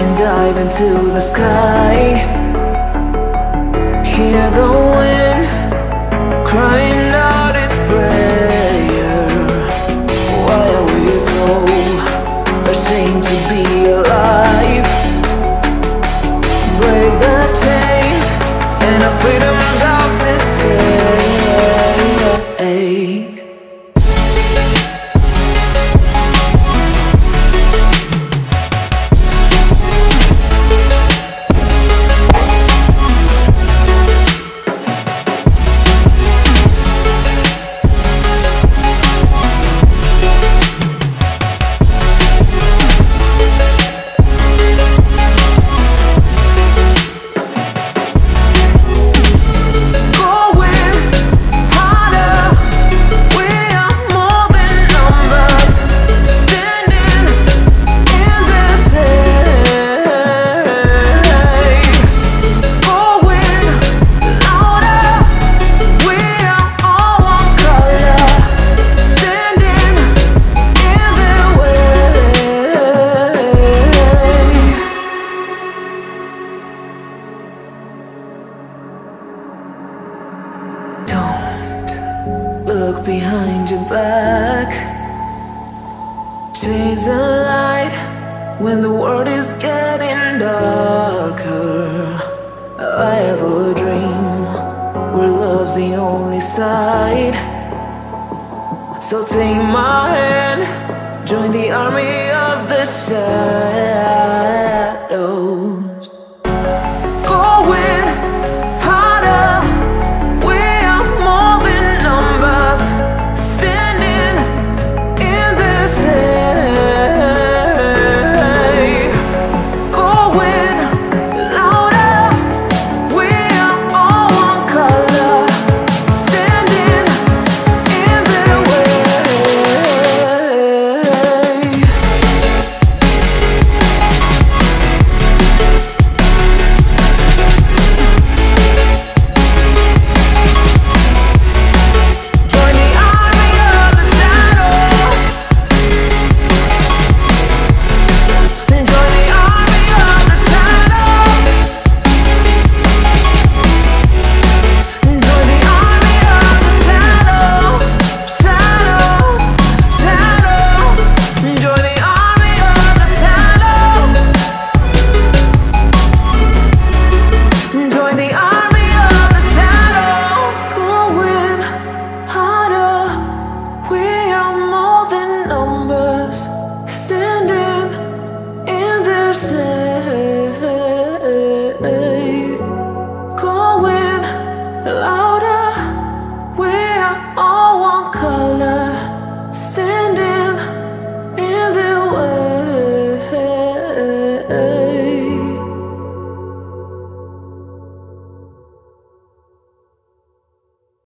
and dive into the sky. Hear the wind crying out its prayer. Why are we so ashamed to be alive? Break the chains and our freedom's ours to take. Look behind your back. Chase a light when the world is getting darker. I have a dream where love's the only side. So take my hand, join the army of the side.